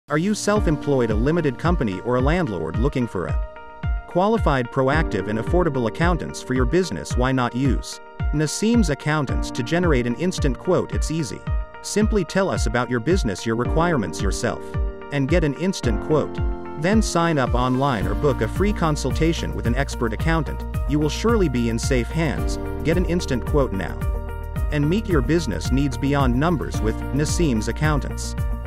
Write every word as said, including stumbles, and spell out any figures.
Are you self-employed, a limited company, or a landlord looking for a qualified, proactive, and affordable accountants for your business? Why not use Naseems Accountants to generate an instant quote? It's easy. Simply tell us about your business, your requirements yourself, and get an instant quote. Then sign up online or book a free consultation with an expert accountant. You will surely be in safe hands. Get an instant quote now and meet your business needs beyond numbers with Naseems Accountants.